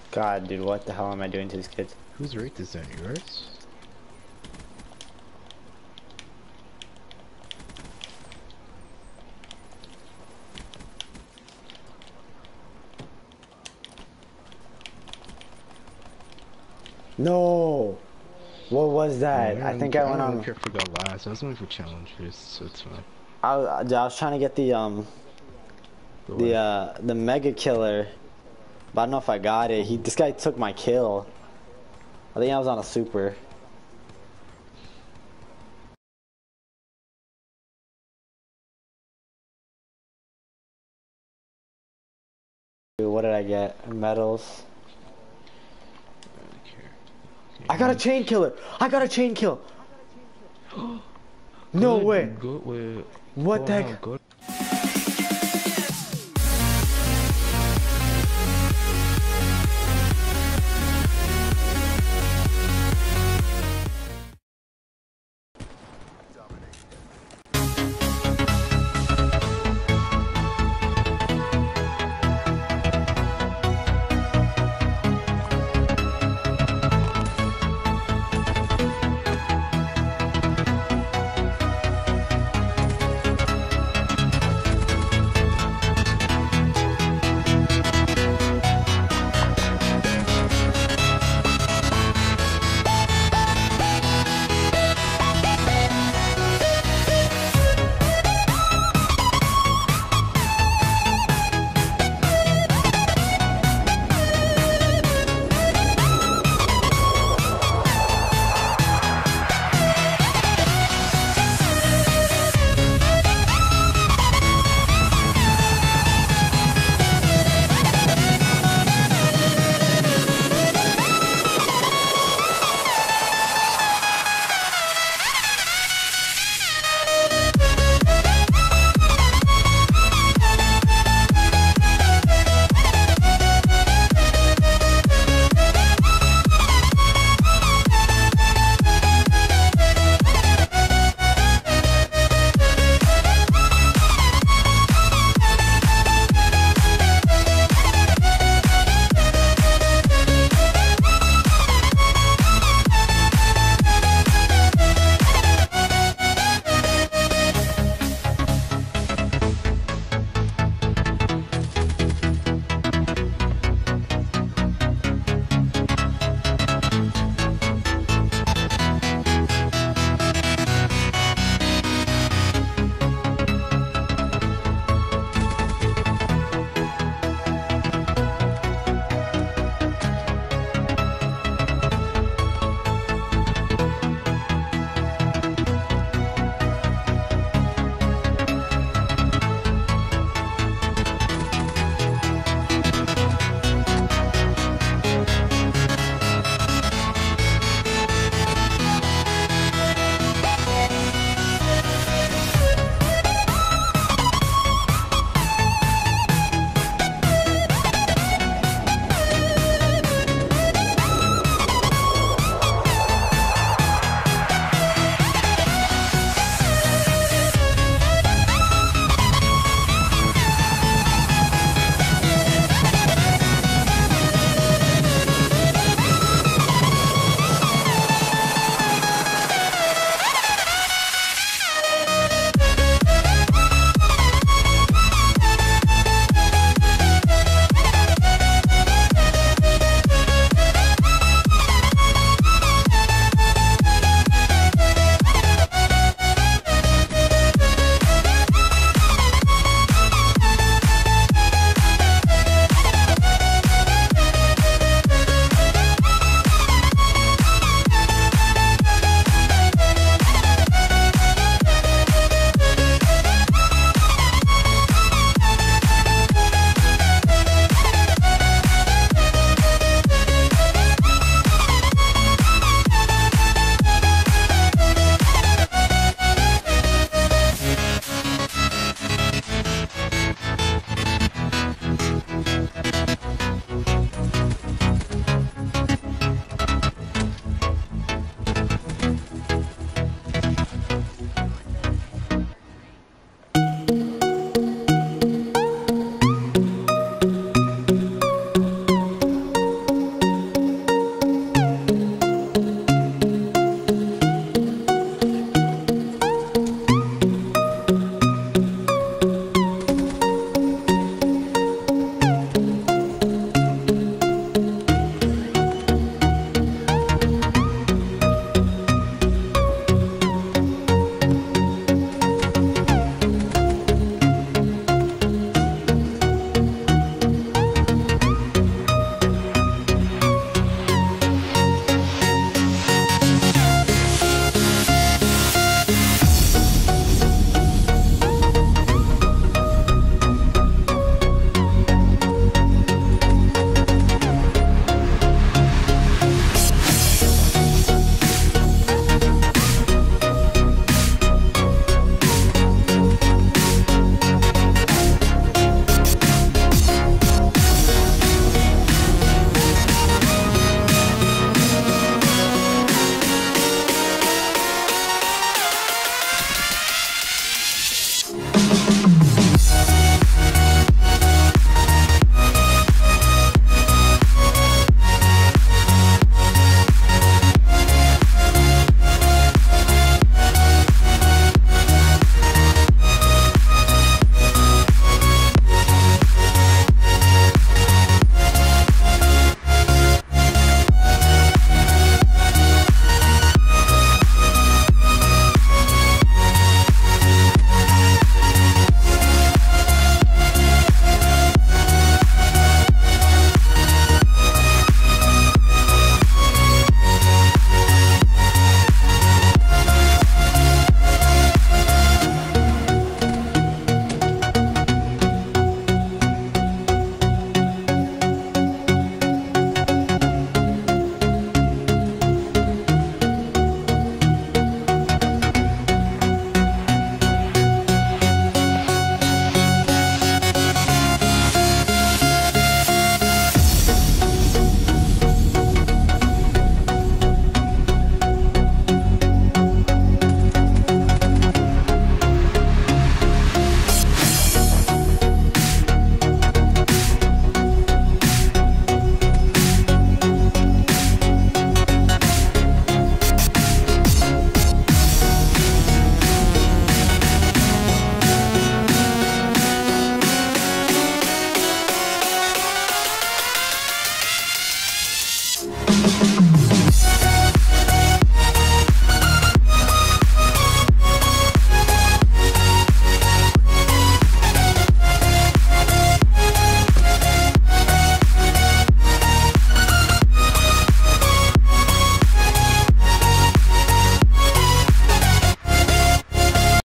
God, dude, what the hell am I doing to these kids? Whose rate is that? Yours? No! What was that? I think I I went don't really on. care if we got last. I was going for challenges, so it's fine. I was trying to get the mega killer, but I don't know if I got it. This guy took my kill. I think I was on a super. Dude, what did I get? Medals. I don't really care. I got a chain killer. I got a chain kill. No way. Good. Wait. What the How heck? good